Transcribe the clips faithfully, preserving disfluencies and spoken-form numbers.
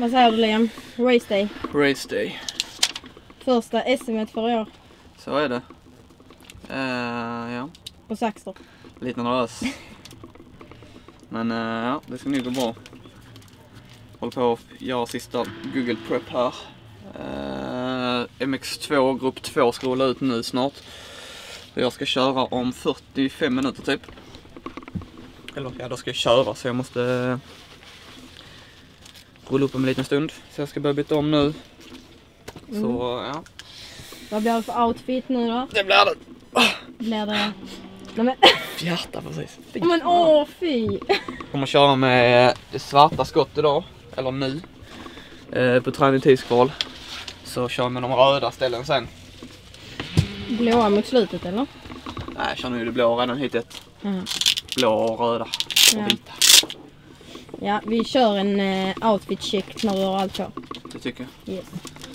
Vad säger du, Liam? Race day. Race day. Första S M-et för år. Så är det. Uh, ja. På Saxter. Lite nervös. Men uh, ja, det ska nog gå bra. Håller på att göra sista Google Prep här. Uh, M X två grupp två ska rulla ut nu snart. Jag ska köra om fyrtiofem minuter typ. Eller ja, då ska jag köra så jag måste uh, rulla upp om en liten stund. Så jag ska börja byta om nu. Mm. Så ja. Vad blir det för outfit nu då? Det blir det. Oh. Blir det... Nej, men... Fjärta precis. Fy. Men åh fy! Jag kommer köra med det svarta skott idag. Eller nu. Eh, på träning tidskval. Så kör jag med de röda ställen sen. Blåa mot slutet eller? Nej, jag kör nu det blå redan hittills. Mm. Blå och röda och ja. vita. Ja, vi kör en uh, outfit check när vi har allt på. Det tycker jag. Yes.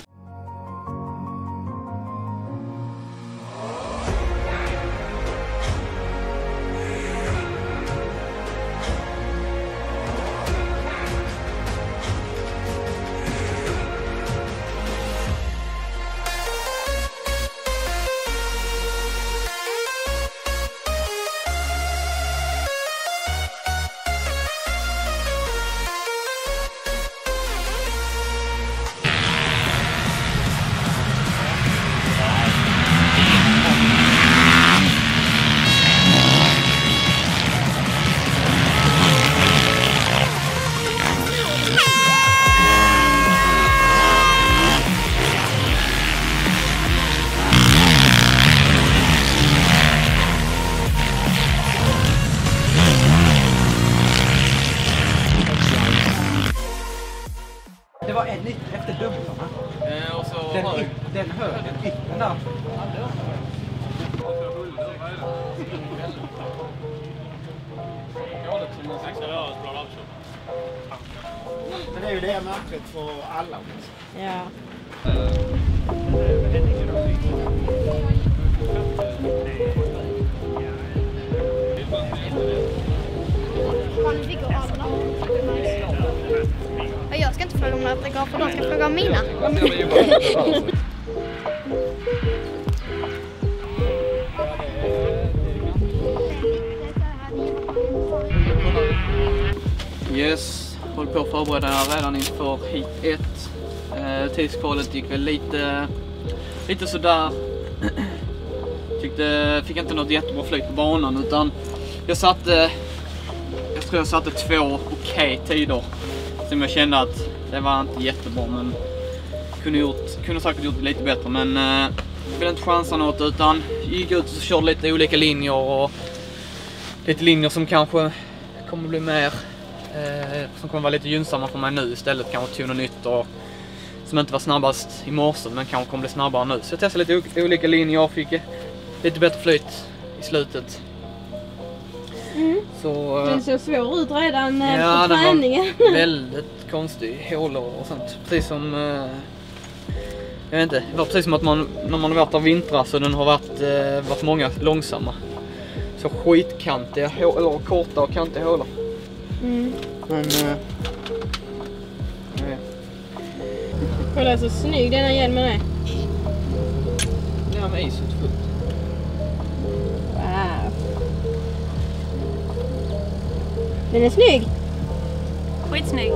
Det var en nytt efter dumparna. Eh, och så den, hög. den högen, yttern där. Men det är ju det märket för alla. Ja. Jag ska inte fråga om några autografer, de ska fråga om mina. Yes, håller på att förbereda redan inför hit ett. Eh, tidskvalet gick väl lite, lite sådär. Tyckte, fick inte något jättebra flyt på banan utan jag satte, jag tror jag satte två okej tider. Som jag kände att det var inte jättebra men kunde, gjort, kunde säkert gjort det lite bättre men eh, jag ville inte chansa något utan gick ut och körde lite olika linjer och lite linjer som kanske kommer bli mer eh, som kommer vara lite gynnsamma för mig nu istället, kanske till något nytt och som inte var snabbast i morse men kanske kommer bli snabbare nu. Så jag testade lite olika linjer och fick lite bättre flyt i slutet. Mm. Så, den såg svår ut redan eh, ja, på träningen. Var väldigt konstig hålor och sånt. Precis som eh, jag vet inte, det var precis som att man när man har varit av vintrar så den har varit, eh, varit många långsamma. Så skitkantiga eller korta och kantiga hålor. Mm. Men eh, ja. Kolla så snygg den här hjälmen är. Ja, med is fullt. Wow. Den är snygg. Skitsnygg.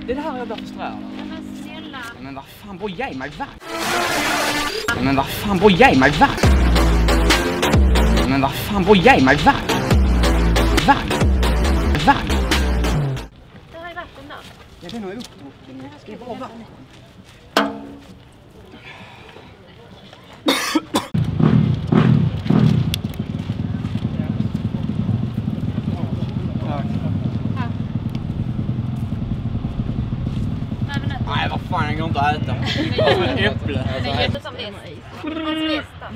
Det är det här jag blir frustrerad. Men snälla. Men vad fan, bara ge mig vagn. Men vad fan, bara ge mig vagn. Men vad fan, bara ge mig vagn. Vagn. Vagn. Det här är vatten där. Ja, det är nog uppdrucken. Ska jag bara vatten? Nej, vad fan, jag går inte att äta. Det är som ett äpple. Det är jätte som det är. Hans bästa.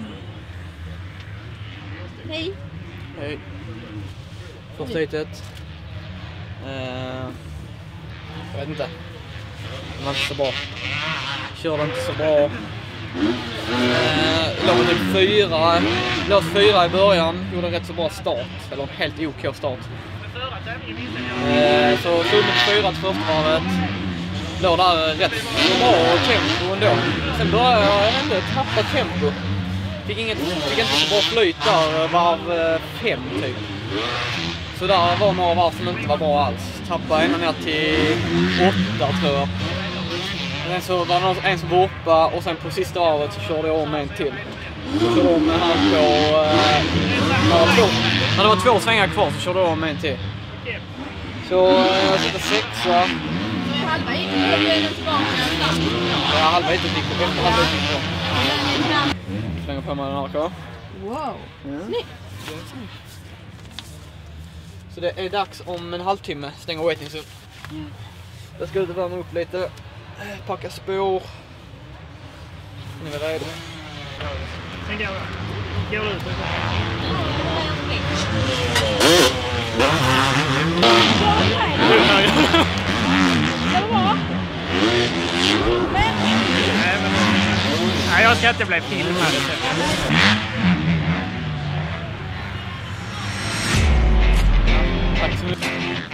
Hej. Hej. Första hitet. Uh, jag vet inte. Det var inte så bra. Körde inte så bra. Uh, låg typ fyra. Låg fyra i början. Gjorde en rätt så bra start. Eller en helt OK start. Uh, så tog med fyra till första varvet. Låg där rätt bra tempo ändå. Sen började jag inte tappa tempo. Fick, inget, fick inte så bra flyt där, varv fem typ. Så där var några varv som inte var bra alls. Tappade ända ner till åtta tror jag. Sen så var det en som borpa och sen på sista varvet så körde jag om en till. Så körde jag om en här på... Eh, när, det var två, när det var två svängar kvar så körde jag om en till. Så eh, jag sitter sexa. Halva gick och blev den tillbaka. Ja, halva gick och efter halva gick kvar. Slänger på mig den här kvar. Wow, snyggt. Så det är dags om en halvtimme stänga waiting så. Jag ska ut och värma upp lite. Packa spår. Nu är vi redo. Sen går det. Går det ut. Nej, jag ska inte bli filmad. Tack så mycket.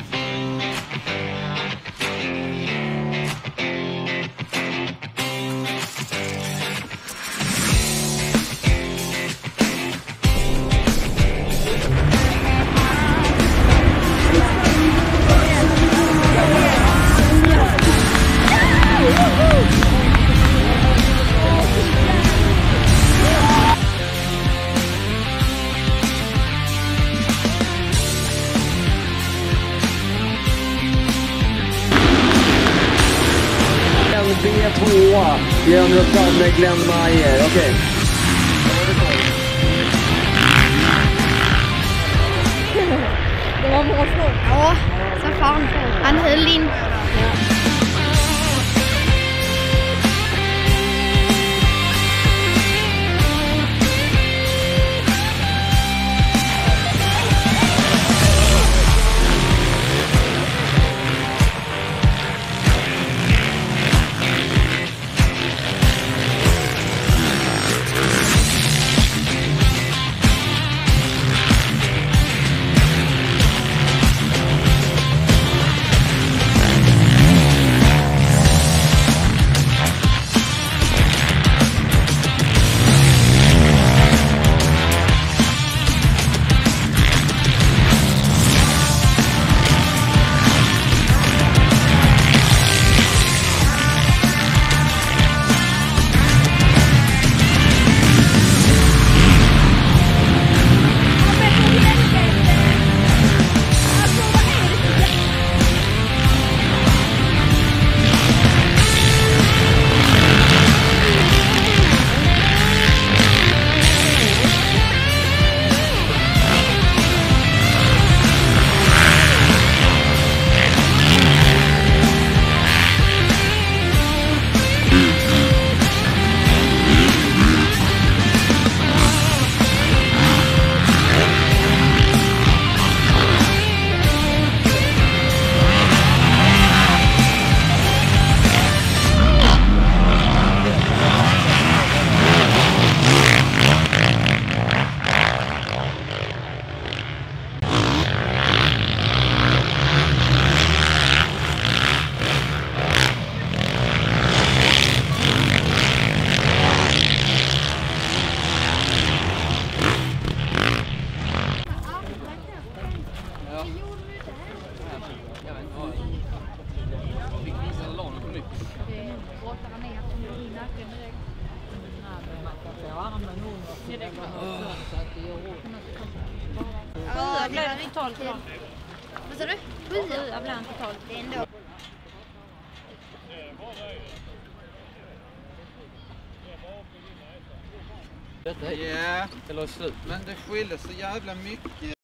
B två genom Rötland med Glenn Mayer. Okej. Okay. Det var bra snart. Ja, så fan. Han höll in. verkligen direkt. Man kan få armen under direkt. Så att det gör ont. Ja, Blev det totalt idag? vad sa du? Sjua blev det totalt. Det är ändå. Ja, eller slut. Men det skiljer så jävla mycket.